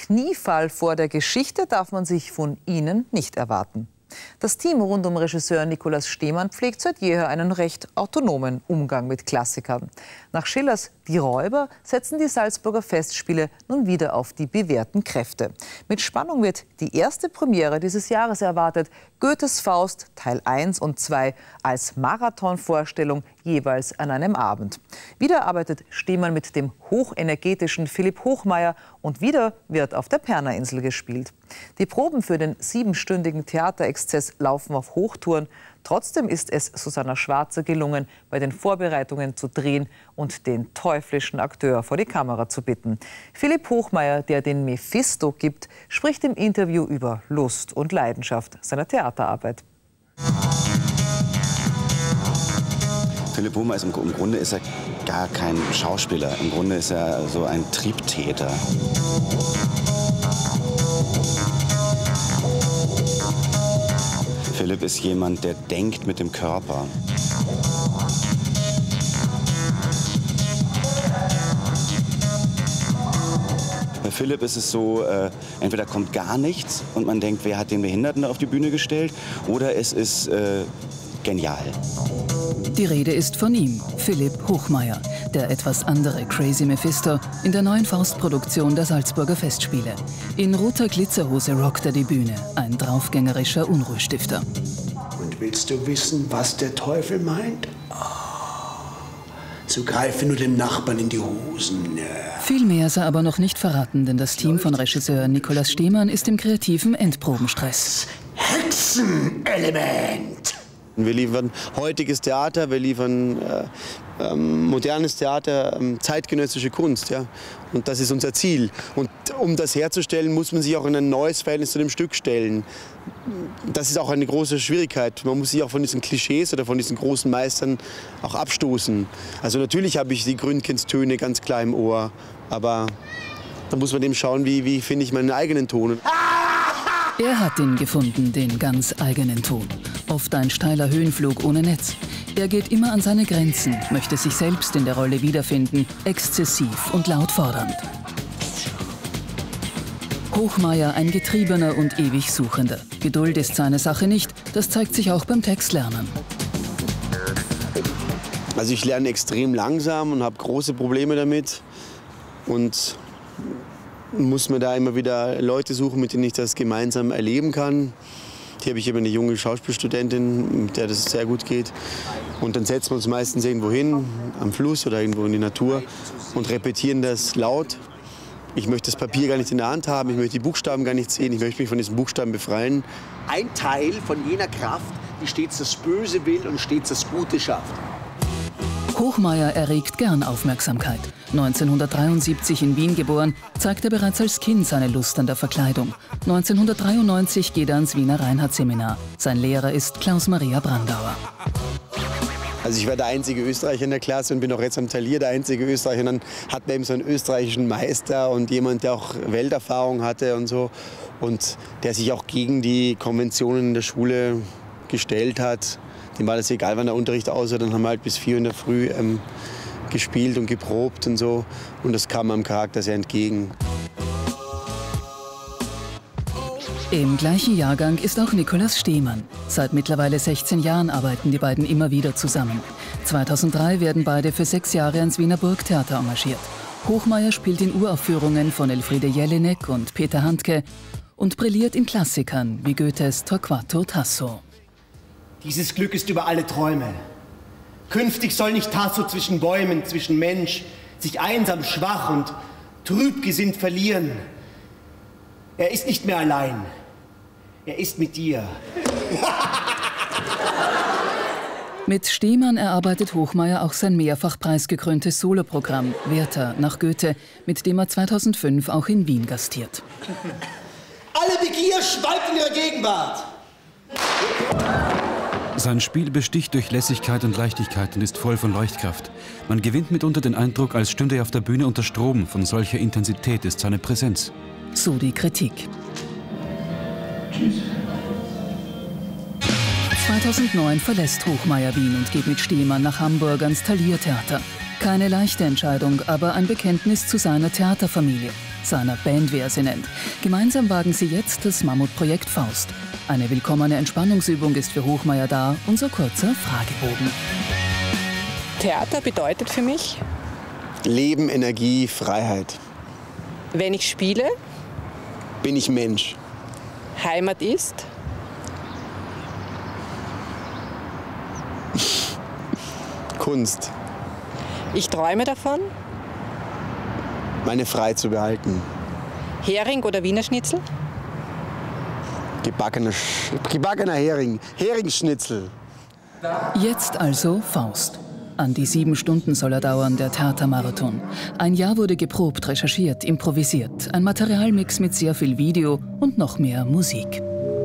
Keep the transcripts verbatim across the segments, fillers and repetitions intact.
Kniefall vor der Geschichte darf man sich von ihnen nicht erwarten. Das Team rund um Regisseur Nikolaus Stemann pflegt seit jeher einen recht autonomen Umgang mit Klassikern. Nach Schillers Die Räuber setzen die Salzburger Festspiele nun wieder auf die bewährten Kräfte. Mit Spannung wird die erste Premiere dieses Jahres erwartet. Goethes Faust Teil eins und zwei als Marathonvorstellung jeweils an einem Abend. Wieder arbeitet Stemann mit dem hochenergetischen Philipp Hochmayr und wieder wird auf der Pernainsel gespielt. Die Proben für den siebenstündigen Theaterexzess laufen auf Hochtouren. Trotzdem ist es Susanna Schwarzer gelungen, bei den Vorbereitungen zu drehen und den teuflischen Akteur vor die Kamera zu bitten. Philipp Hochmayr, der den Mephisto gibt, spricht im Interview über Lust und Leidenschaft seiner Theaterarbeit. Philipp Hochmayr ist im, im Grunde ist er gar kein Schauspieler. Im Grunde ist er so ein Triebtäter. Philipp ist jemand, der denkt mit dem Körper. Bei Philipp ist es so, äh, entweder kommt gar nichts und man denkt, wer hat den Behinderten da auf die Bühne gestellt, oder es ist äh, genial. Die Rede ist von ihm, Philipp Hochmayr, der etwas andere Crazy Mephisto in der neuen Faustproduktion der Salzburger Festspiele. In roter Glitzerhose rockt er die Bühne, ein draufgängerischer Unruhestifter. Und willst du wissen, was der Teufel meint? Oh, so greife nur dem Nachbarn in die Hosen. Viel mehr sei aber noch nicht verraten, denn das Team von Regisseur Nikolaus Stemann ist im kreativen Endprobenstress. Hexenelement! Wir liefern heutiges Theater, wir liefern äh, ähm, modernes Theater, ähm, zeitgenössische Kunst. Ja? Und das ist unser Ziel. Und um das herzustellen, muss man sich auch in ein neues Verhältnis zu dem Stück stellen. Das ist auch eine große Schwierigkeit. Man muss sich auch von diesen Klischees oder von diesen großen Meistern auch abstoßen. Also natürlich habe ich die Gründgens-Töne ganz klar im Ohr, aber da muss man dem schauen, wie, wie finde ich meinen eigenen Ton. Er hat ihn gefunden, den ganz eigenen Ton. Oft ein steiler Höhenflug ohne Netz. Er geht immer an seine Grenzen, möchte sich selbst in der Rolle wiederfinden, exzessiv und laut fordernd. Hochmayr ein Getriebener und ewig Suchender. Geduld ist seine Sache nicht, das zeigt sich auch beim Textlernen. Also ich lerne extrem langsam und habe große Probleme damit. Und muss mir da immer wieder Leute suchen, mit denen ich das gemeinsam erleben kann. Hier habe ich eben eine junge Schauspielstudentin, mit der das sehr gut geht. Und dann setzen wir uns meistens irgendwo hin, am Fluss oder irgendwo in die Natur und repetieren das laut. Ich möchte das Papier gar nicht in der Hand haben, ich möchte die Buchstaben gar nicht sehen, ich möchte mich von diesen Buchstaben befreien. Ein Teil von jener Kraft, die stets das Böse will und stets das Gute schafft. Hochmayr erregt gern Aufmerksamkeit. neunzehnhundertdreiundsiebzig in Wien geboren, zeigt er bereits als Kind seine Lust an der Verkleidung. neunzehnhundertdreiundneunzig geht er ans Wiener Reinhardt-Seminar. Sein Lehrer ist Klaus-Maria Brandauer. Also ich war der einzige Österreicher in der Klasse und bin auch jetzt am Talier der einzige Österreicher. Und dann hat man eben so einen österreichischen Meister und jemand, der auch Welterfahrung hatte und so. Und der sich auch gegen die Konventionen in der Schule gestellt hat. Dem war das egal, wann der Unterricht aus war. Dann haben wir halt bis vier Uhr in der Früh ähm, gespielt und geprobt und so. Und das kam meinem Charakter sehr entgegen. Im gleichen Jahrgang ist auch Nikolaus Stemann. Seit mittlerweile sechzehn Jahren arbeiten die beiden immer wieder zusammen. zweitausenddrei werden beide für sechs Jahre ans Wiener Burgtheater engagiert. Hochmayr spielt in Uraufführungen von Elfriede Jelinek und Peter Handke und brilliert in Klassikern wie Goethes Torquato Tasso. Dieses Glück ist über alle Träume. Künftig soll nicht Tasso zwischen Bäumen, zwischen Mensch, sich einsam, schwach und trübgesinnt verlieren. Er ist nicht mehr allein. Er ist mit dir. Mit Stemann erarbeitet Hochmayr auch sein mehrfach preisgekröntes Soloprogramm Werther nach Goethe, mit dem er zweitausendfünf auch in Wien gastiert. Alle Begier schweift in ihrer Gegenwart. Sein Spiel besticht durch Lässigkeit und Leichtigkeit und ist voll von Leuchtkraft. Man gewinnt mitunter den Eindruck, als stünde er auf der Bühne unter Strom. Von solcher Intensität ist seine Präsenz. So die Kritik. Tschüss. zweitausendneun verlässt Hochmayr Wien und geht mit Stemann nach Hamburg ans Thalia Theater. Keine leichte Entscheidung, aber ein Bekenntnis zu seiner Theaterfamilie. seiner Band, wie er sie nennt. Gemeinsam wagen sie jetzt das Mammutprojekt Faust. Eine willkommene Entspannungsübung ist für Hochmeier da, unser kurzer Fragebogen. Theater bedeutet für mich, Leben, Energie, Freiheit. wenn ich spiele, Bin ich Mensch. Heimat ist, Kunst. ich träume davon, Meine Freiheit zu behalten. Hering oder Wiener Schnitzel, Gebackener, Sch gebackener Hering. Heringsschnitzel. Jetzt also Faust. An die sieben Stunden soll er dauern, der Theatermarathon. Ein Jahr wurde geprobt, recherchiert, improvisiert. Ein Materialmix mit sehr viel Video und noch mehr Musik.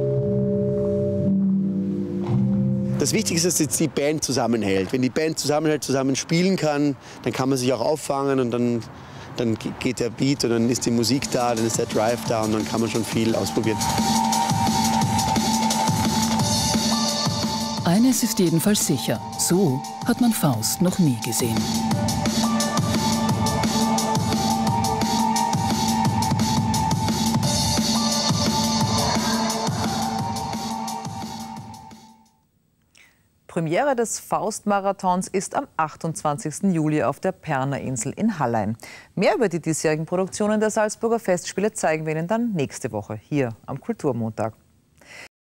Das Wichtigste ist, dass die Band zusammenhält. Wenn die Band zusammenhält, zusammen spielen kann, dann kann man sich auch auffangen und dann, dann geht der Beat und dann ist die Musik da, dann ist der Drive da und dann kann man schon viel ausprobieren. Eines ist jedenfalls sicher, so hat man Faust noch nie gesehen. Premiere des Faust-Marathons ist am achtundzwanzigsten Juli auf der Perner Insel in Hallein. Mehr über die diesjährigen Produktionen der Salzburger Festspiele zeigen wir Ihnen dann nächste Woche hier am Kulturmontag.